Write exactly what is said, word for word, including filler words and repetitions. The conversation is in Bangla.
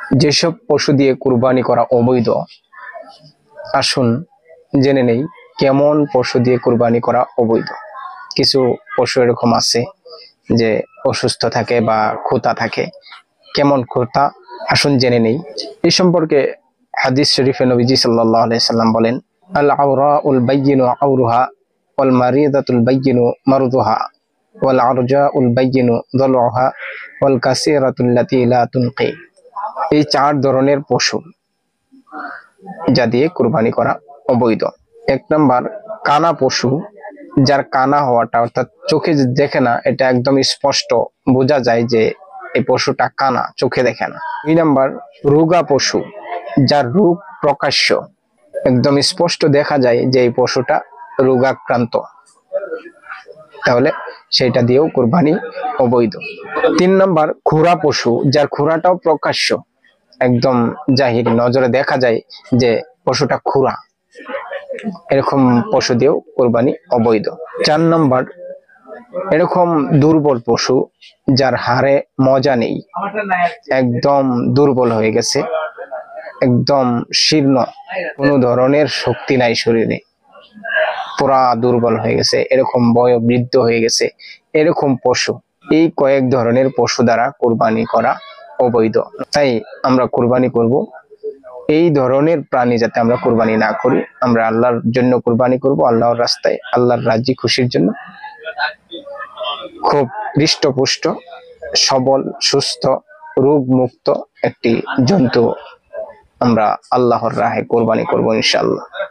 যেসব পশু দিয়ে কুরবানি করা অবৈধ, আসুন জেনে নেই কেমন পশু দিয়ে কুরবানি করা অবৈধ। কিছু পশু এরকম আছে যে অসুস্থ থাকে বা খোঁতা থাকে। কেমন খোঁতা আসুন জেনে নেই। এই সম্পর্কে হাদিস শরীফে নবীজি সাল্লাল্লাহু আলাইহি সাল্লাম বলেন, আল আওরাউল বাইয়িনু আওরুহা ওয়াল মারিদাতুল বাইয়িনু মারদুহা ওয়াল আরজাউল বাইয়িনু দালউহা ওয়াল কাসীরাতুল লাতী লা তুনকি। এই চার ধরনের পশু যা দিয়ে কুরবানি করা অবৈধ। এক নাম্বার কানা পশু, যার কানা হওয়াটা অর্থাৎ চোখে দেখে না, এটা একদম স্পষ্ট বোঝা যায় যে এই পশুটা কানা, চোখে দেখে না। দুই নাম্বার রোগা পশু, যার রোগ প্রকাশ্য, একদম স্পষ্ট দেখা যায় যে এই পশুটা রোগাক্রান্ত, তাহলে সেটা দিয়েও কুরবানি অবৈধ। তিন নাম্বার খুরা পশু, যার খুরাটাও প্রকাশ্য, একদম জাহিরি নজরে দেখা যায় যে পশুটা খুরা, এরকম পশু দিয়েও কুরবানি অবৈধ। চার নম্বর এরকম দুর্বল পশু, যার হাড়ে মজা নেই, একদম দুর্বল হয়ে গেছে, একদম শীর্ণ, কোনো ধরনের শক্তি নাই শরীরে, পুরা দুর্বল হয়ে গেছে, এরকম বয়োবৃদ্ধ হয়ে গেছে, এরকম পশু, এই কয়েক ধরনের পশু দ্বারা কুরবানি করা অবৈধ। তাই আমরা কুরবানি করব এই ধরনের প্রাণী যাতে আমরা কুরবানি না করি। আমরা আল্লাহর জন্য কুরবানি করব, আল্লাহর রাস্তায়, আল্লাহর রাজি খুশির জন্য। খুব হৃষ্টপুষ্ট, সবল, সুস্থ, রোগ মুক্ত একটি জন্তু আমরা আল্লাহর রাহে কুরবানি করব ইনশাআল্লাহ।